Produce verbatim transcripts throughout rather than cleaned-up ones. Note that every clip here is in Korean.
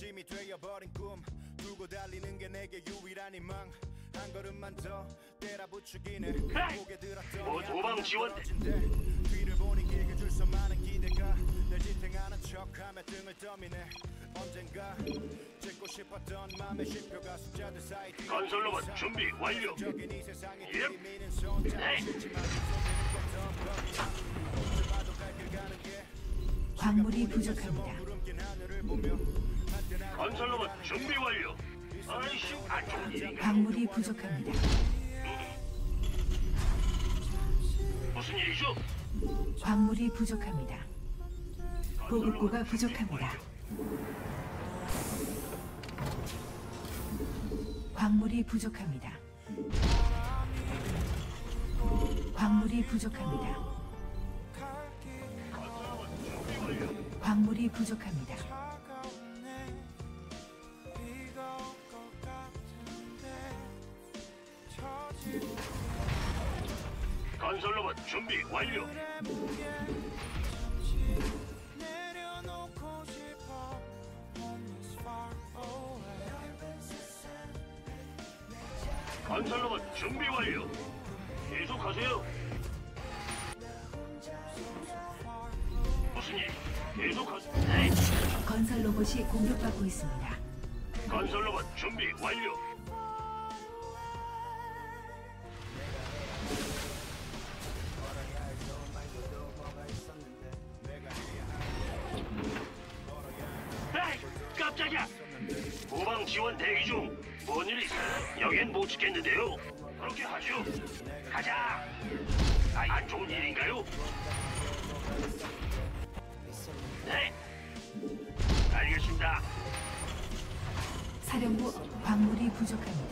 짐이 되어버린 꿈 두고 달리는 게 내게 유일한 희망. 한 걸음만 더 때라 부추기네. 고개 들었더니 뭐 도망 지원대. 뒤를 보니 길게 줄 수많은 기대가 늘 지탱하는 척하며 등을 떠미네. 언젠가 찍고 싶었던 맘의 쉼표가 숫자들 사이. 건설로봇 준비 완료. 적인 이 세상에 예. 들이미는 손 네. 싫지만 손에는 걷던 언제 봐도 갈 길 가는 게 광물이 부족합니다. 구름낀 하늘을 보며 한때나 건설로봇 준비 완료. 아이씨, 안 좋은 일인가? 광물이 부족합니다. 무슨 일이죠? 광물이 부족합니다. 보급고가 부족합니다. 광물이 부족합니다. 광물이 부족합니다. 건설로봇 준비 완료. 광물이 부족합니다. 건설로봇 준비 완료. 건설로봇 준비 완료. 계속하세요. 무슨 일? 계속하세요. 네. 건설 로봇이 공격받고 있습니다. 건설로봇 준비 완료. 에이, 깜짝이야. 후방 지원 대기 중. 뭔 일 있어요? 여긴 못 지켰는데요. 그렇게 하죠. 가자. 아, 안 좋은 일인가요? 네. 알겠습니다. 사령부 광물이 부족합니다.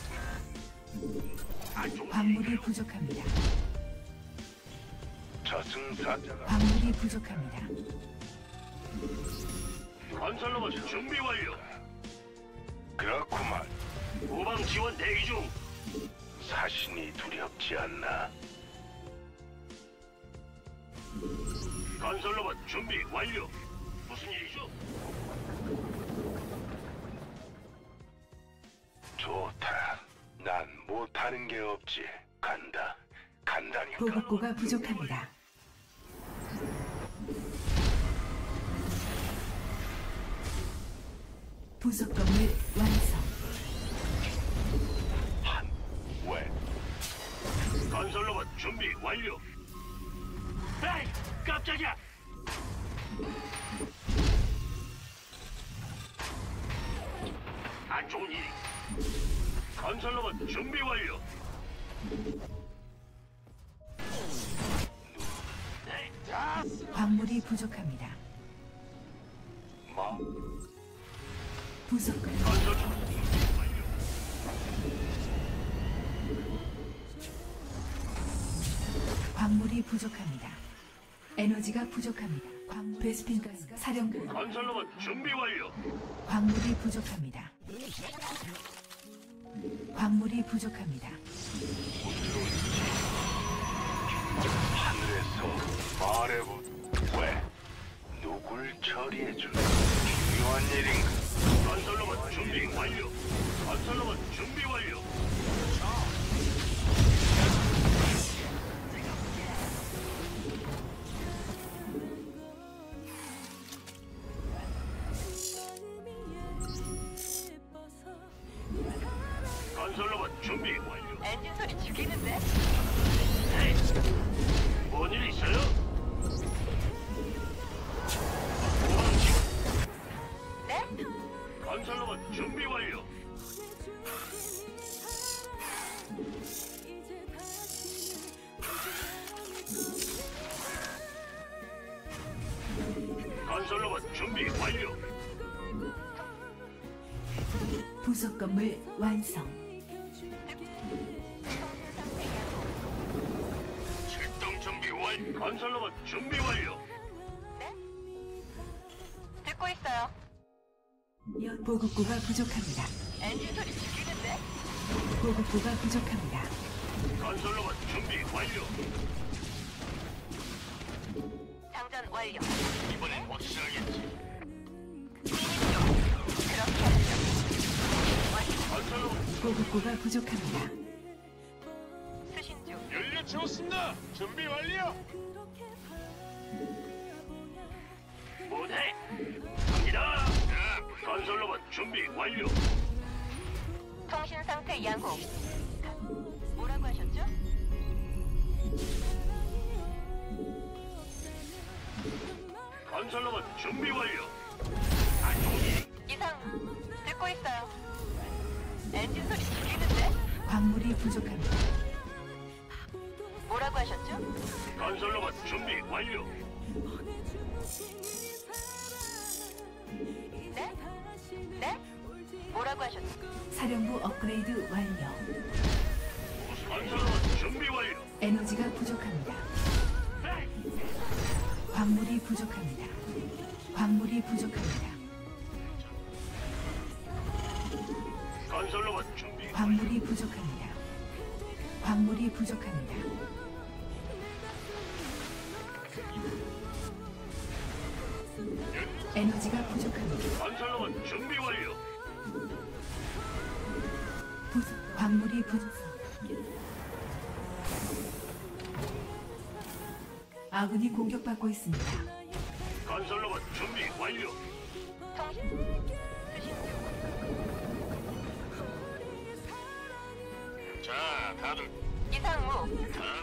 안 좋은 광물이 일인가요? 부족합니다. 저승사자가 광물이 부족합니다. 건설로봇 준비 완료. 그렇구만. 후방 지원 대기 중. 사신이 두렵지 않나? 건설로봇 준비 완료. 무슨 일이죠? 좋다. 난 못하는 게 없지. 간다. 간다니까. 보급고가 부족합니다. 부속 건물 완성. 한, 왜? 건설로봇 준비 완료. 에이, 깜짝이야. 안 좋은 일이. 건설로봇 준비 완료. 네, 자, 광물이 부족합니다. 뭐? 부속 건물 건설로봇 준비 완료. 광물이 부족합니다. 에너지가 부족합니다. 광물 베스핀 가스가 사령부 건설로봇 준비 완료. 광물이 부족합니다. 광물이 부족합니다. 하늘에서 말해보. 왜? 누굴 처리해줄 중요한 일인가? 건설로봇 준비 완료. 건설로봇 준비 완료. 건설로봇 준비 완료. 엔진 소리 죽이는데? 네. 뭔일 있어요? 후방 지원. 네? 건설로봇 준비 완료. 건설로봇 준비 완료. 부속 건물 완성. 출동 준비 완. 건설로봇 준비 완료. 네? 듣고 있어요. 연 보급고가 부족합니다. 엔진 소리 죽이는데? 보급고가 부족합니다. 건설로봇 준비 완료. 장전 완료. 이번엔 확실하겠지. 진입 중. 보급고가 부족합니다. 수신 중. 연료 채웠습니다. 준비 완료. 뭐해? 갑니다. 건설로봇 준비 완료. 통신 상태 양호. 뭐라고 하셨죠? 건설로봇 준비 완료. 안 좋은 일. 이상 듣고 있어요. 엔진 소리 죽이는데? 광물이 부족합니다. 뭐라고 하셨죠? 건설로봇 준비 완료. 네? 네? 뭐라고 하셨죠? 사령부 업그레이드 완료. 건설로봇 준비 완료. 에너지가 부족합니다. 광물이 부족합니다. 광물이 부족합니다. 건설로봇 준비. 광물이 부족합니다. 광물이 부족합니다. 에너지가 부족합니다. 건설로봇 준비 완료. 부, 광물이 부족. 아군이 공격받고 있습니다. 건설로봇 준비 완료. 통신 수신 중. 자, 다들 이상무.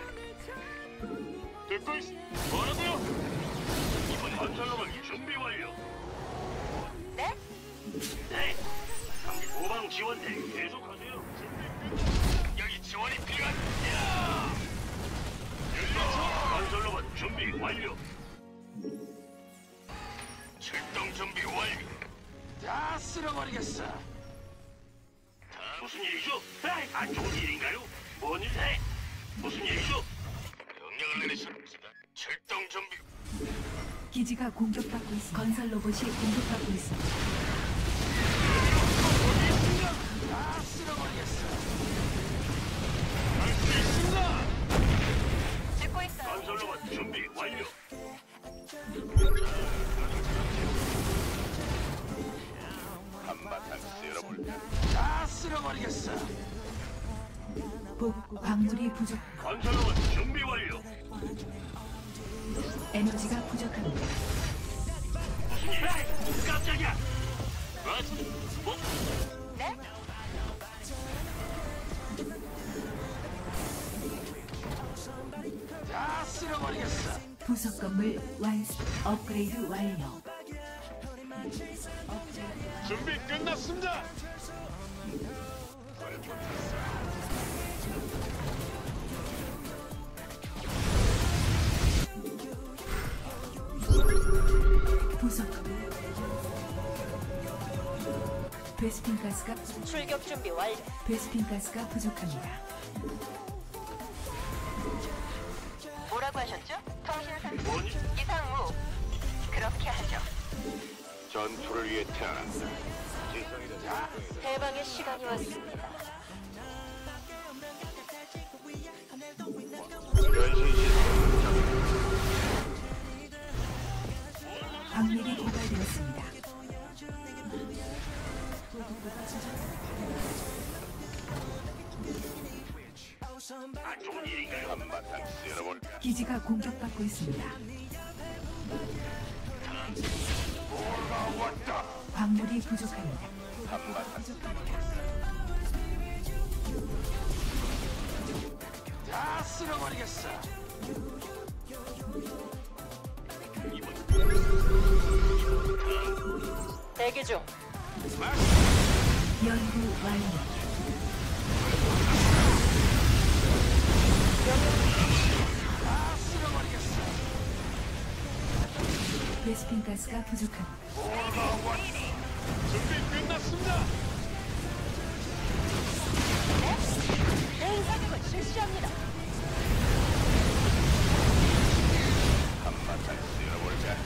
듣고 있. 뭐라고요? 이번 건설로봇 준비 완료. 네? 네. 후방 지원대 계속하세요. 여기 지원이 필요한. 건설로봇 준비 완료. 출동 준비 완료. 다 쓸어버리겠어. 무슨 일이죠? 에이, 안 좋은 일인가요? 뭔 일 해? 무슨 일이죠? 명령을 내리십시다. 출동 준비. 기지가 공격받고 있습니다. 건설 로봇이 공격받고 있습니다. 다 쓸어버리겠어. 할 수 있습니다. 듣고 있어요. 건설로봇 준비 완료. 한바탕 쓸어볼까? 다 쓸어버리겠어. 보급고 광물이 부족. 건설로봇 준비 완료. 에너지가 부족합니다. 무슨 일? 에이, 깜짝이야. 뭐? 네? 다 쓸어버리겠어. 부속 건물 완성. 업그레이드 완료. 준비 끝났습니다. 부속 건물. 베스핀 가스가 출격 준비 완료. 베스핀 가스가 부족합니다. 뭐라고 하셨죠? 통신 상태 뭐니? 이상무. 그렇게 하죠. 전투를 위해 태어난다. 지성이다. 해방의 시간이 왔습니다. 변신 시스템 광맥이 고갈되었습니다. 안 좋은 일인가요? 한바탕 쓸어볼까? 기지가 공격받고 있습니다. 광물이 부족합니다. 한바탕 다 쓸어버리겠어. 대기 중. 연구 완료. 다 쓸어버리겠어. 베스핀 가스가 부족합니다. 준비 끝났습니다. 대응 사격을 실시합니다. 한바탕 쓸어볼까?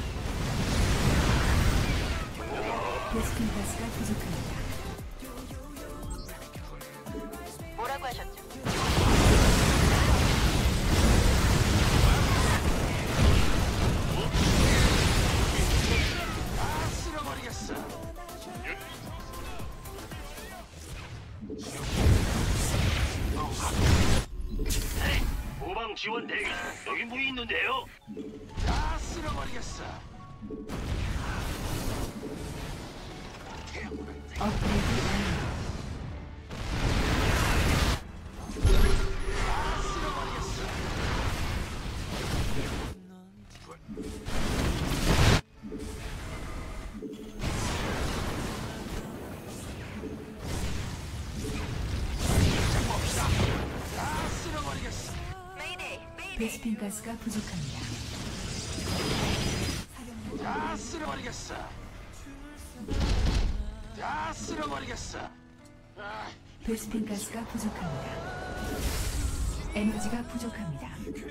베스핀 가스가 부족합니다. 뭐라고 하셨죠? 다 쓸어버리겠어. 후방 지원 대기 중. 여기 뭐 있는데요? 다 쓸어버리겠어. 업그레이드 완료. 다 쓸어버리겠어. 봅시다. 다 쓸어버리겠어. 메이데이, 메이데이. 베스핀 가스가 부족합니다. 다 쓸어버리겠어. 다 쓸어버리겠어. 아, 베스핀 가스가 부족합니다. 에너지가 부족합니다.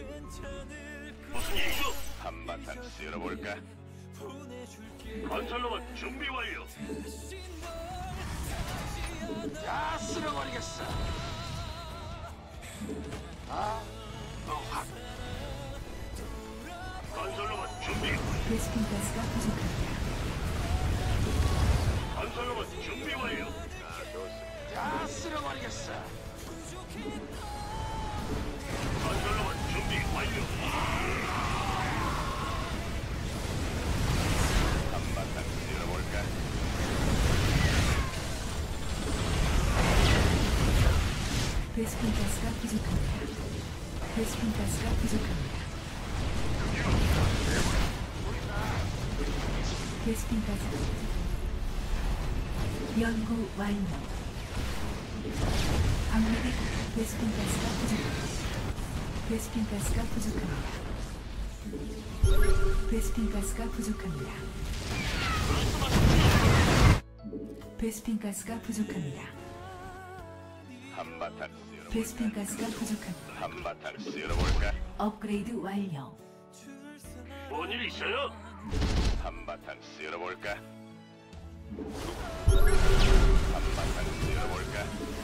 무슨 일이죠? 한바탕 쓸어볼까? 건설로봇 준비 완료. 다 쓸어버리겠어. 아, 어, 확. 건설로봇 준비. 베스핀 가스가 부족합니다. 건설로봇 준비 완료. 아, 좋습니다. 다 쓸어버리겠어. 건설로봇 준비 완료. 한바탕 쓸어볼까? 베스핀 가스가 부족합니다. 베스핀 가스가 부족합니다. 베스핀 가스 연구 완료. 방력이 베스핀 가스가 부족합니다. 베스핀 가스가 부족합니다. 베스핀 가스가 부족합니다. 베스핀 가스가 부족합니다. 한바탕 쓸어볼까? 베스핀 가스가 부족합니다. 한바탕 쓸어볼까? 업그레이드 완료. 뭔일 있어요? 한바탕 쓸어볼까? 한바탕 쓸어볼까?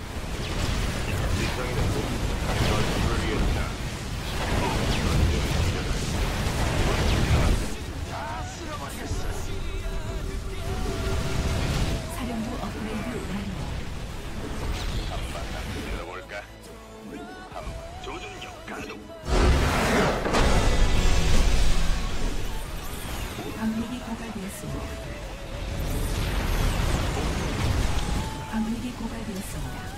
지성이는 전투를 위했다. 다 쓸어버리겠어. 사령부 업그레이드 완료. 한바탕 쓸어볼까? 조준력 가동. 방력이 고갈되었습니다. 방력이 고갈되었습니다.